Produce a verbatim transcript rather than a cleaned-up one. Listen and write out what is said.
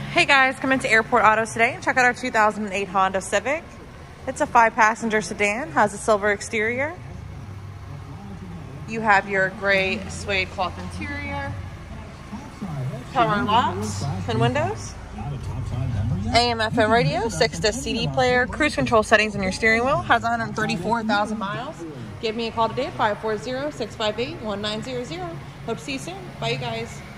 Hey guys, come into Airport Autos today and check out our two thousand eight Honda Civic. It's a five passenger sedan, has a silver exterior. You have your gray suede cloth interior, power locks and windows, A M F M radio, six disc C D player, cruise control settings on your steering wheel, has one hundred thirty-four thousand miles. Give me a call today at five four zero, six five eight, one nine zero zero. Hope to see you soon. Bye you guys.